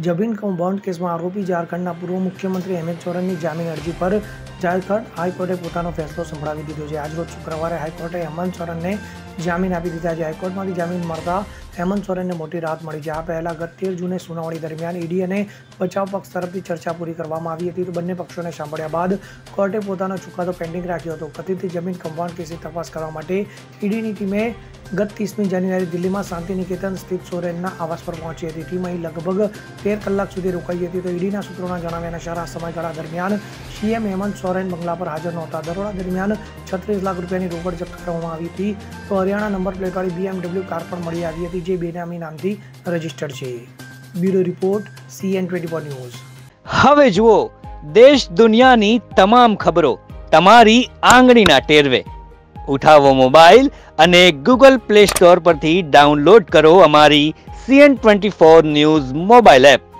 જમીન કૌભાંડ કેસમાં આરોપી ઝારખંડના પૂર્વ મુખ્યમંત્રી હેમંત સોરેનની જામીન અરજી પર ઝારખંડ હાઈકોર્ટે પોતાનો ફેસલો સંભળાવી દીધો છે। આજરોજ શુક્રવારે હાઈકોર્ટે હેમંત સોરેનને જામીન આપી દીધા છે। હાઈકોર્ટમાંથી જામીન મળતા હેમંત સોરેનને મોટી રાહત મળી છે। આ પહેલા ગત 13 જૂને સુનાવણી દરમિયાન ઈડી અને બચાવ પક્ષ તરફથી ચર્ચા પૂરી કરવામાં આવી હતી, તો બંને પક્ષોને સાંભળ્યા બાદ કોર્ટે પોતાનો ચુકાદો પેન્ડિંગ રાખ્યો હતો। કથિત જમીન કૌભાંડ કેસની તપાસ કરવા માટે ઈડીની ટીમે ગત 30મી જાન્યુઆરી દિલ્હીમાં શાંતિ નિકેતન સ્થિત સોરેનના આવાસ પર પહોંચી હતી। ટીમ અહીં લગભગ 13 કલાક સુધી રોકાઈ હતી, તો ઈડીના સૂત્રોના જણાવ્યા અનુસાર આ સમયગાળા દરમિયાન સીએમ હેમંત સોરેન બંગલા પર હાજર નહોતા। દરોડા દરમિયાન 36 લાખ રૂપિયાની રોકડ જપ્ત કરવામાં આવી હતી, તો હરિયાણા નંબર પ્લેટવાળી BMW કાર પણ મળી આવી હતી, જે બેનામી નામથી રજીસ્ટર્ડ છે। Bureau report CN24 news. હવે જુઓ દેશ દુનિયાની તમામ ખબરો તમારી આંગળીના ટેરવે। ઉઠાવો મોબાઈલ અને Google Play Store પરથી ડાઉનલોડ કરો અમારી CN24 ન્યૂઝ મોબાઈલ એપ।